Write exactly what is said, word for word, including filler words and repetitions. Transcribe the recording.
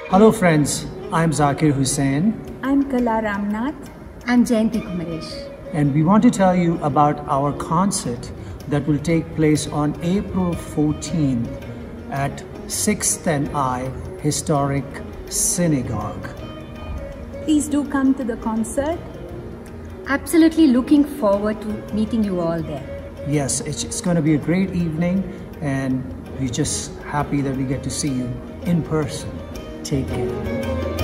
Hello friends, I'm Zakir Hussain. I'm Kala Ramnath. I'm Jayanthi Kumaresh. And we want to tell you about our concert that will take place on April fourteenth at sixth and I Historic Synagogue. Please do come to the concert. Absolutely looking forward to meeting you all there. Yes, it's, it's going to be a great evening, and we're just happy that we get to see you in person. Take care.